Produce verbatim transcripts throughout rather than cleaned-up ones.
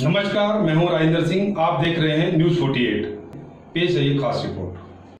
नमस्कार, मैं हूं राजेंद्र सिंह। आप देख रहे हैं न्यूज अड़तालीस। पेश है ये खास रिपोर्ट।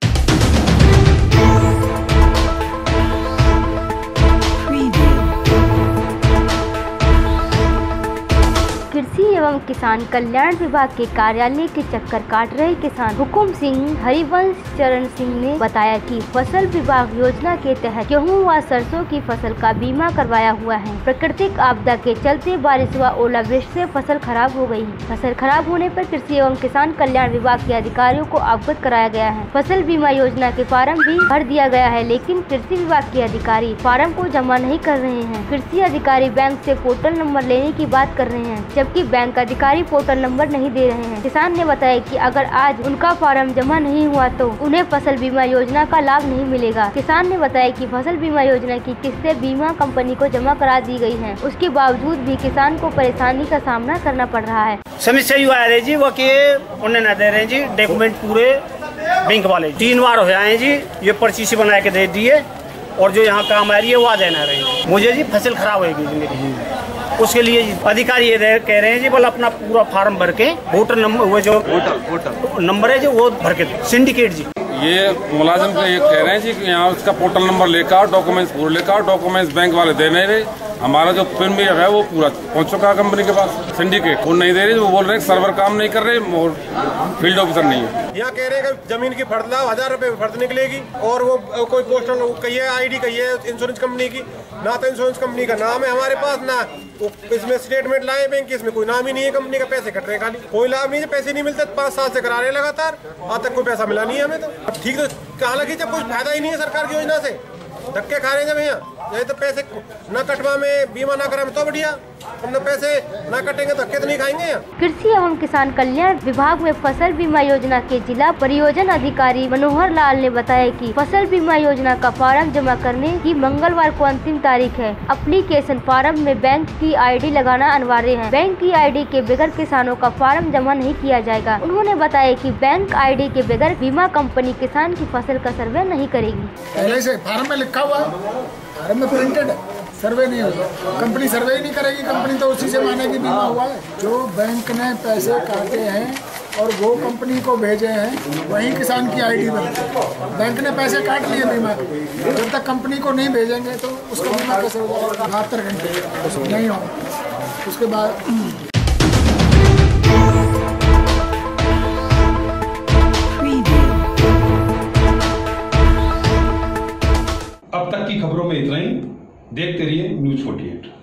कृषि एवं किसान कल्याण विभाग के कार्यालय के चक्कर काट रहे किसान हुकुम सिंह हरिवंश चरण सिंह ने बताया कि फसल विभाग योजना के तहत गेहूं व सरसों की फसल का बीमा करवाया हुआ है। प्राकृतिक आपदा के चलते बारिश व ओलावृष्टि से फसल खराब हो गई। फसल खराब होने पर कृषि एवं किसान कल्याण विभाग के अधिकारियों को अवगत कराया गया है। फसल बीमा योजना के फार्म भी भर दिया गया है, लेकिन कृषि विभाग के अधिकारी फार्म को जमा नहीं कर रहे हैं। कृषि अधिकारी बैंक से पोर्टल नंबर लेने की बात कर रहे हैं, जबकि बैंक अधिकारी पोर्टल नंबर नहीं दे रहे हैं। किसान ने बताया कि अगर आज उनका फार्म जमा नहीं हुआ तो उन्हें फसल बीमा योजना का लाभ नहीं मिलेगा। किसान ने बताया कि फसल बीमा योजना की किस्तें बीमा कंपनी को जमा करा दी गई हैं, उसके बावजूद भी किसान को परेशानी का सामना करना पड़ रहा है। समस्या यू आ रही जी वो कि उन्हें न दे रहे जी डॉक्यूमेंट पूरे बैंक वाले। तीन बार हो जाए जी, ये पर्ची से बना के दे दिए और जो यहाँ काम आ रही है वो आ देना रही। मुझे जी फसल खराब होगी जी मेरी, उसके लिए अधिकारी ये कह रहे हैं जी बोल अपना पूरा फार्म भर के वोटर नंबर वो जो वोटर नंबर है जो वो भर के सिंडिकेट जी। ये मुलाजिम को ये कह रहे हैं जी कि यहाँ उसका पोर्टल नंबर लेकर डॉक्यूमेंट्स पूरे लेकर डॉक्यूमेंट्स बैंक वाले दे नहीं रहे। हमारा जो पिन भी है वो पूरा पहुंच चुका है कंपनी के पास। सिंडिकेट वो नहीं दे रहे, वो बोल रहे हैं सर्वर काम नहीं कर रहे और फील्ड ऑफिसर नहीं है। यहाँ कह रहे हैं कि जमीन की फर्द लाओ, हजार रुपए फर्द निकलेगी और वो कोई पोस्टल कहिए आईडी कहिए इंश्योरेंस कंपनी की, ना तो इंश्योरेंस कंपनी का नाम है हमारे पास, ना इसमें स्टेटमेंट लाए बैंक की, इसमें कोई नाम ही नहीं है कंपनी का। पैसे कट रहे हैं खाली, कोई लाभ नहीं है, पैसे नहीं मिलते। पाँच साल से करा रहे लगातार, आज तक कोई पैसा मिला नहीं है हमें। तो ठीक तो कहाँ लगी जब कुछ फायदा ही नहीं है सरकार की योजना से, धक्के खा रहे हैं जब यहाँ। यही तो पैसे न कटवा में बीमा न करा में तो बढ़िया, हमने पैसे न कटेंगे धक्के तो नहीं खाएंगे। कृषि एवं किसान कल्याण विभाग में फसल बीमा योजना के जिला परियोजना अधिकारी मनोहर लाल ने बताया कि फसल बीमा योजना का फार्म जमा करने की मंगलवार को अंतिम तारीख है। एप्लीकेशन फार्म में बैंक की आईडी लगाना अनिवार्य है। बैंक की आईडी के बगैर किसानों का फार्म जमा नहीं किया जाएगा। उन्होंने बताया कि बैंक आईडी के बगैर बीमा कंपनी किसान की फसल का सर्वे नहीं करेगी। पहले से फार्म में लिखा हुआ है, फार्म में प्रिंटेड है, सर्वे नहीं होगा। कंपनी सर्वे ही नहीं करेगी, कंपनी तो उसी से मानेगी बीमा हुआ है। जो बैंक ने पैसे काटे हैं और वो कंपनी को भेजे हैं वही किसान की आईडी बनती है। बैंक ने पैसे काट लिए बीमा के, जब तक कंपनी को नहीं भेजेंगे तो उसका बीमा कैसे होगा? बहत्तर घंटे नहीं होगा। उसके बाद अब तक की खबरों में इतना ही। देखते रहिए न्यूज अड़तालीस।